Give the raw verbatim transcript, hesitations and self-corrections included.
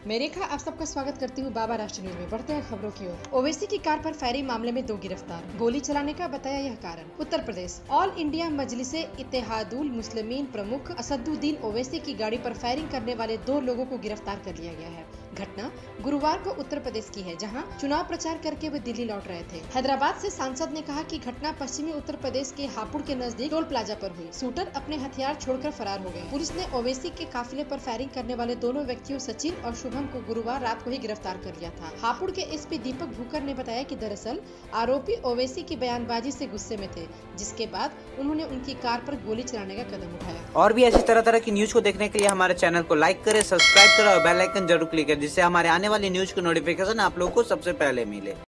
मैं रेखा आप सबका स्वागत करती हूँ बाबा राष्ट्र न्यूज में। बढ़ते हैं खबरों की ओर। ओवैसी की कार पर फायरिंग मामले में दो गिरफ्तार, गोली चलाने का बताया यह कारण। उत्तर प्रदेश ऑल इंडिया मजलिसे इत्तेहादुल मुस्लिमीन प्रमुख असदुद्दीन ओवैसी की गाड़ी पर फायरिंग करने वाले दो लोगों को गिरफ्तार कर लिया गया है। घटना गुरुवार को उत्तर प्रदेश की है, जहां चुनाव प्रचार करके वे दिल्ली लौट रहे थे। हैदराबाद से सांसद ने कहा कि घटना पश्चिमी उत्तर प्रदेश के हापुड़ के नजदीक टोल प्लाजा पर हुई। शूटर अपने हथियार छोड़कर फरार हो गए। पुलिस ने ओवैसी के काफिले पर फायरिंग करने वाले दोनों व्यक्तियों सचिन और शुभम को गुरुवार रात को ही गिरफ्तार कर लिया था। हापुड़ के एसपी दीपक भूकर ने बताया कि दरअसल आरोपी ओवैसी की बयानबाजी से गुस्से में थे, जिसके बाद उन्होंने उनकी कार पर गोली चलाने का कदम उठाया। और भी ऐसी तरह तरह की न्यूज को देखने के लिए हमारे चैनल को लाइक करें, सब्सक्राइब करें और बेल आइकन जरूर क्लिक करें, जिससे हमारे आने वाली न्यूज की नोटिफिकेशन आप लोगों को सबसे पहले मिले।